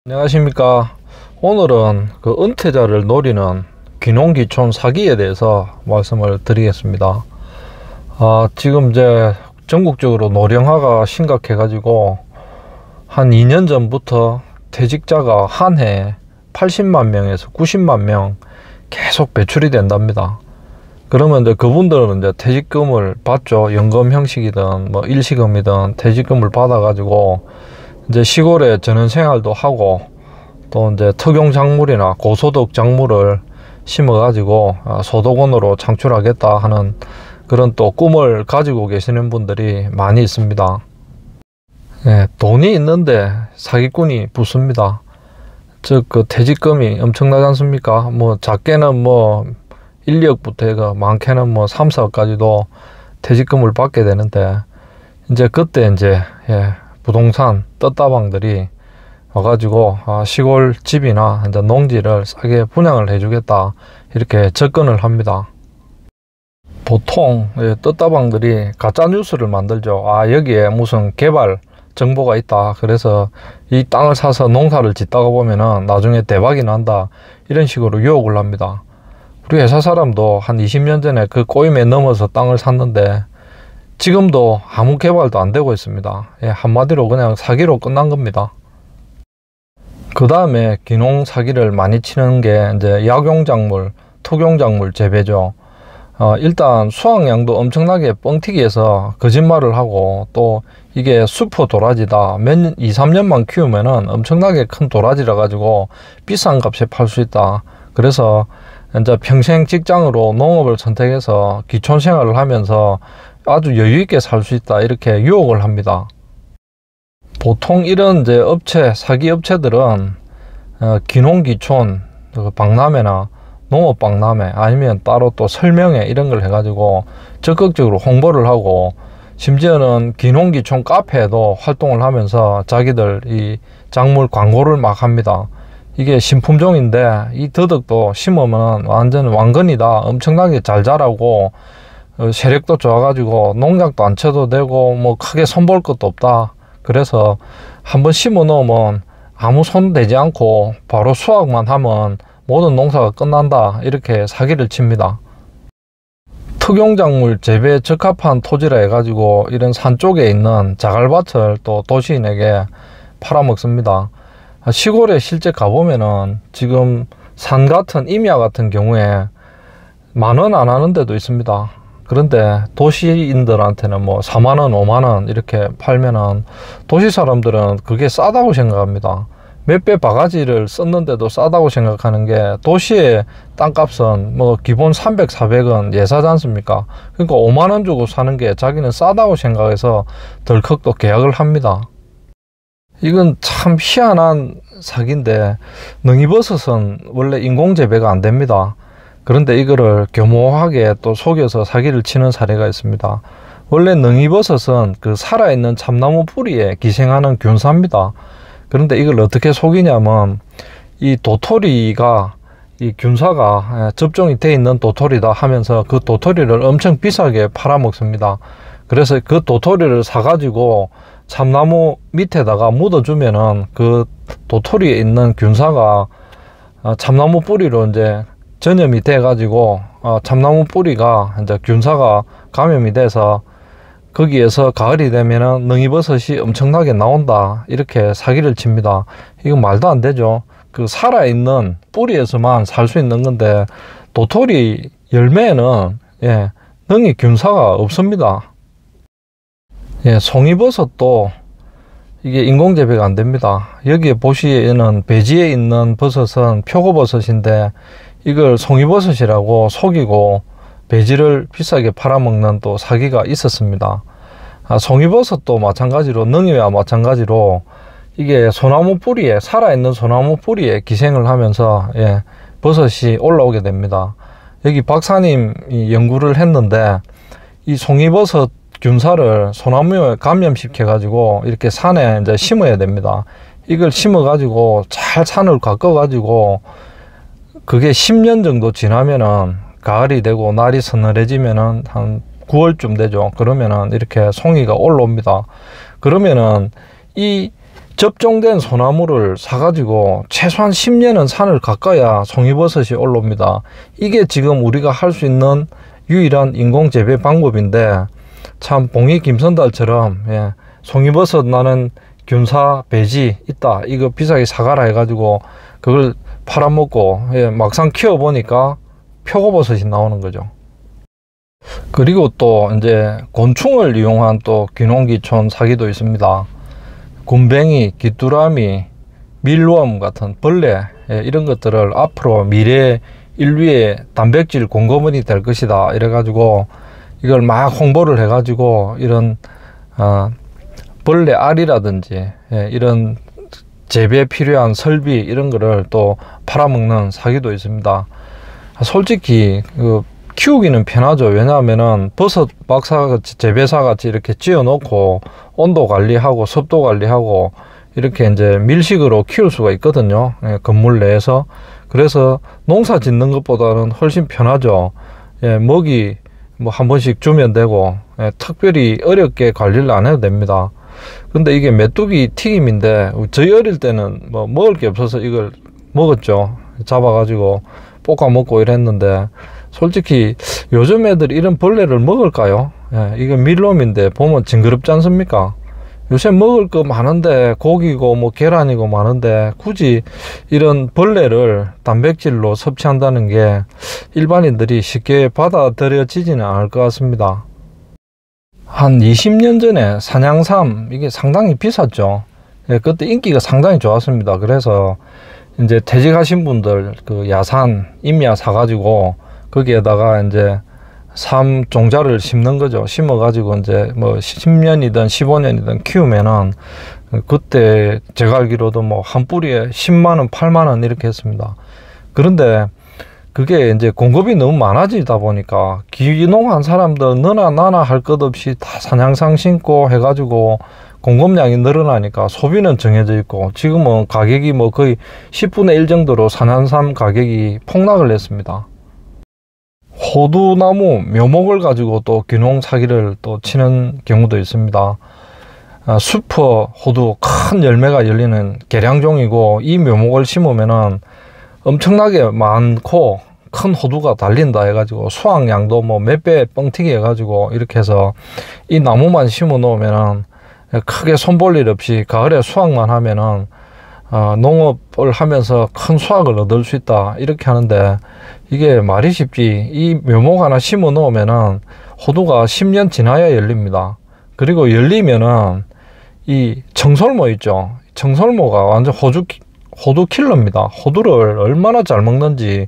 안녕하십니까. 오늘은 그 은퇴자를 노리는 귀농귀촌 사기에 대해서 말씀을 드리겠습니다. 지금 이제 전국적으로 노령화가 심각해 가지고 한 2년 전부터 퇴직자가 한 해에 80만 명에서 90만 명 계속 배출이 된답니다. 그러면 이제 그분들은 이제 퇴직금을 받죠. 연금 형식이든 뭐 일시금이든 퇴직금을 받아 가지고 이제 시골에 전원 생활도 하고 또 이제 특용 작물이나 고소득 작물을 심어 가지고 소득원으로 창출하겠다 하는 그런 또 꿈을 가지고 계시는 분들이 많이 있습니다. 돈이 있는데 사기꾼이 붙습니다. 즉 그 퇴직금이 엄청나지 않습니까? 뭐 작게는 뭐 1, 2억부터 해가 많게는 뭐 3, 4억까지도 퇴직금을 받게 되는데 이제 그때 이제 부동산 떴다방들이 와가지고 시골 집이나 이제 농지를 싸게 분양을 해주겠다 이렇게 접근을 합니다. 보통 떴다방들이 가짜 뉴스를 만들죠. 여기에 무슨 개발 정보가 있다. 그래서 이 땅을 사서 농사를 짓다가 보면은 나중에 대박이 난다. 이런 식으로 유혹을 합니다. 우리 회사 사람도 한 20년 전에 그 꼬임에 넘어서 땅을 샀는데 지금도 아무 개발도 안 되고 있습니다. 한마디로 그냥 사기로 끝난 겁니다. 그 다음에 귀농 사기를 많이 치는 게 이제 약용작물, 특용작물 재배죠. 일단 수확량도 엄청나게 뻥튀기해서 거짓말을 하고 또 이게 슈퍼 도라지다. 2, 3년만 키우면은 엄청나게 큰 도라지라 가지고 비싼 값에 팔 수 있다. 그래서 이제 평생 직장으로 농업을 선택해서 귀촌 생활을 하면서 아주 여유있게 살 수 있다 이렇게 유혹을 합니다. 보통 이런 이제 사기 업체들은 귀농귀촌 박람회나 농업박람회 아니면 따로 또 설명회 이런 걸 해가지고 적극적으로 홍보를 하고 심지어는 귀농귀촌 카페에도 활동을 하면서 자기들 이 작물 광고를 막 합니다. 이게 신품종인데 이 더덕도 심으면 완전 왕건이다. 엄청나게 잘 자라고 세력도 좋아가지고 농약도 안 쳐도 되고 뭐 크게 손볼 것도 없다. 그래서 한번 심어 놓으면 아무 손 대지 않고 바로 수확만 하면 모든 농사가 끝난다. 이렇게 사기를 칩니다. 특용작물 재배에 적합한 토지라 해가지고 이런 산 쪽에 있는 자갈밭을 또 도시인에게 팔아먹습니다. 시골에 실제 가보면은 지금 산 같은 임야 같은 경우에 10,000원 안 하는 데도 있습니다. 그런데 도시인들한테는 뭐 40,000원, 50,000원 이렇게 팔면은 도시 사람들은 그게 싸다고 생각합니다. 몇 배 바가지를 썼는데도 싸다고 생각하는 게 도시의 땅값은 뭐 기본 300, 400원 예사지 않습니까? 그러니까 50,000원 주고 사는 게 자기는 싸다고 생각해서 덜컥 또 계약을 합니다. 이건 참 희한한 사기인데 능이버섯은 원래 인공재배가 안 됩니다. 그런데 이거를 교모하게 또 속여서 사기를 치는 사례가 있습니다. 원래 능이버섯은 그 살아있는 참나무 뿌리에 기생하는 균사입니다. 그런데 이걸 어떻게 속이냐면 이 도토리가 이 균사가 접종이 돼 있는 도토리다 하면서 그 도토리를 엄청 비싸게 팔아먹습니다. 그래서 그 도토리를 사가지고 참나무 밑에다가 묻어주면은 그 도토리에 있는 균사가 참나무 뿌리로 이제 전염이 돼 가지고 참나무 뿌리가 이제 균사가 감염이 돼서 거기에서 가을이 되면은 능이버섯이 엄청나게 나온다 이렇게 사기를 칩니다. 이거 말도 안 되죠. 그 살아있는 뿌리에서만 살 수 있는 건데 도토리 열매에는 능이 균사가 없습니다. 송이버섯도 이게 인공재배가 안 됩니다. 여기에 보시에는 배지에 있는 버섯은 표고버섯인데 이걸 송이버섯이라고 속이고 배지를 비싸게 팔아먹는 또 사기가 있었습니다. 송이버섯도 마찬가지로 능이와 마찬가지로 이게 소나무 뿌리에 살아있는 소나무 뿌리에 기생을 하면서 버섯이 올라오게 됩니다. 여기 박사님이 연구를 했는데 이 송이버섯 균사를 소나무에 감염시켜 가지고 이렇게 산에 이제 심어야 됩니다. 이걸 심어 가지고 잘 산을 가꿔 가지고 그게 10년 정도 지나면은 가을이 되고 날이 서늘해지면은 한 9월쯤 되죠. 그러면은 이렇게 송이가 올라옵니다. 그러면은 이 접종된 소나무를 사가지고 최소한 10년은 산을 깎아야 송이버섯이 올라옵니다. 이게 지금 우리가 할 수 있는 유일한 인공재배 방법인데, 참 봉이 김선달처럼 송이버섯 나는 균사 배지 있다, 이거 비싸게 사가라 해가지고 그걸 팔아먹고 막상 키워보니까 표고버섯이 나오는 거죠. 그리고 또 이제 곤충을 이용한 또 귀농귀촌 사기도 있습니다. 굼벵이, 귀뚜라미, 밀웜 같은 벌레, 이런 것들을 앞으로 미래 인류의 단백질 공급원이 될 것이다 이래가지고 이걸 막 홍보를 해가지고 이런 벌레 알이라든지 이런 재배에 필요한 설비 이런 거를 또 팔아먹는 사기도 있습니다. 솔직히 키우기는 편하죠. 왜냐하면은 버섯 박사같이 재배사같이 이렇게 지어 놓고 온도 관리하고 습도 관리하고 이렇게 이제 밀식으로 키울 수가 있거든요. 건물 내에서. 그래서 농사 짓는 것보다는 훨씬 편하죠. 먹이 뭐 한 번씩 주면 되고 특별히 어렵게 관리를 안 해도 됩니다. 근데 이게 메뚜기 튀김인데 저희 어릴 때는 뭐 먹을 게 없어서 이걸 먹었죠. 잡아가지고 볶아 먹고 이랬는데, 솔직히 요즘 애들이 이런 벌레를 먹을까요? 이거 밀웜인데 보면 징그럽지 않습니까? 요새 먹을 거 많은데, 고기고 뭐 계란이고 많은데 굳이 이런 벌레를 단백질로 섭취한다는 게 일반인들이 쉽게 받아들여지지는 않을 것 같습니다. 한 20년 전에 산양삼 이게 상당히 비쌌죠. 그때 인기가 상당히 좋았습니다. 그래서 이제 퇴직하신 분들 그 야산 임야 사가지고 거기에다가 이제 삼 종자를 심는 거죠. 심어가지고 이제 뭐 10년이든 15년이든 키우면은 그때 제가 알기로도 뭐 한 뿌리에 10만원, 8만원 이렇게 했습니다. 그런데 그게 이제 공급이 너무 많아지다 보니까 귀농한 사람들 너나 나나 할 것 없이 다 산양삼 심고 해가지고 공급량이 늘어나니까 소비는 정해져 있고, 지금은 가격이 뭐 거의 10분의 1 정도로 산양삼 가격이 폭락을 했습니다. 호두나무 묘목을 가지고 또 귀농 사기를 또 치는 경우도 있습니다. 슈퍼 호두 큰 열매가 열리는 계량종이고, 이 묘목을 심으면은 엄청나게 많고 큰 호두가 달린다 해가지고 수확량도 뭐 몇 배 뻥튀기 해가지고 이렇게 해서 이 나무만 심어 놓으면은 크게 손볼 일 없이 가을에 수확만 하면은 농업을 하면서 큰 수확을 얻을 수 있다 이렇게 하는데, 이게 말이 쉽지. 이 묘목 하나 심어 놓으면은 호두가 10년 지나야 열립니다. 그리고 열리면은 이 청설모 있죠. 청설모가 완전 호두 킬러입니다. 호두를 얼마나 잘 먹는지.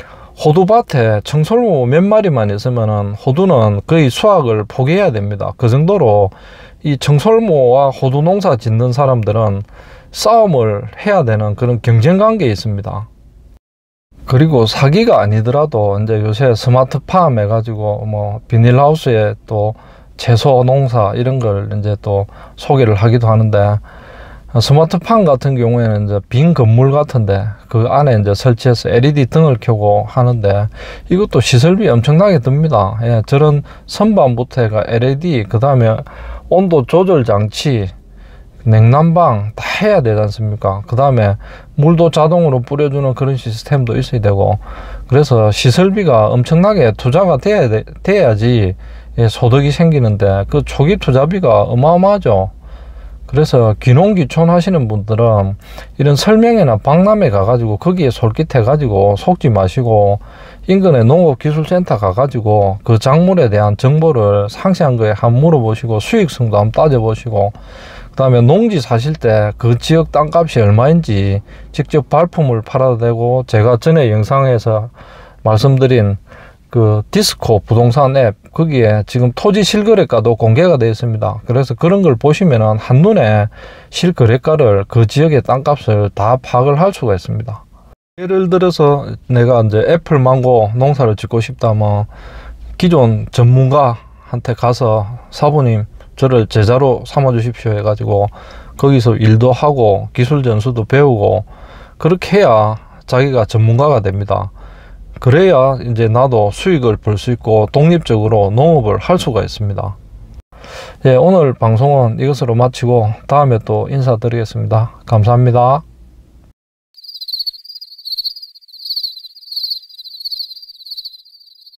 호두밭에 청설모 몇 마리만 있으면은 호두는 거의 수확을 포기해야 됩니다. 그 정도로 이 청설모와 호두 농사 짓는 사람들은 싸움을 해야 되는 그런 경쟁 관계에 있습니다. 그리고 사기가 아니더라도 이제 요새 스마트팜 해가지고 뭐 비닐하우스에 또 채소 농사 이런 걸 이제 또 소개를 하기도 하는데, 스마트팜 같은 경우에는 이제 빈 건물 같은데 그 안에 이제 설치해서 LED 등을 켜고 하는데, 이것도 시설비 엄청나게 듭니다. 저런 선반부터 해가 LED, 그 다음에 온도 조절 장치, 냉난방 다 해야 되지 않습니까? 그 다음에 물도 자동으로 뿌려주는 그런 시스템도 있어야 되고, 그래서 시설비가 엄청나게 투자가 돼야지 소득이 생기는데, 그 초기 투자비가 어마어마하죠. 그래서 귀농귀촌 하시는 분들은 이런 설명회나 박람회 가가지고 거기에 솔깃해가지고 속지 마시고, 인근에 농업기술센터 가가지고 그 작물에 대한 정보를 상세한 거에 한번 물어보시고, 수익성도 한번 따져보시고, 그 다음에 농지 사실 때 그 지역 땅값이 얼마인지 직접 발품을 팔아도 되고, 제가 전에 영상에서 말씀드린 그 디스코 부동산 앱, 거기에 지금 토지 실거래가도 공개가 되어 있습니다. 그래서 그런 걸 보시면은 한눈에 실거래가를, 그 지역의 땅값을 다 파악을 할 수가 있습니다. 예를 들어서 내가 이제 애플 망고 농사를 짓고 싶다면 기존 전문가한테 가서 사부님 저를 제자로 삼아 주십시오 해가지고 거기서 일도 하고 기술 전수도 배우고, 그렇게 해야 자기가 전문가가 됩니다. 그래야 이제 나도 수익을 벌 수 있고 독립적으로 농업을 할 수가 있습니다. 예, 오늘 방송은 이것으로 마치고 다음에 또 인사드리겠습니다. 감사합니다.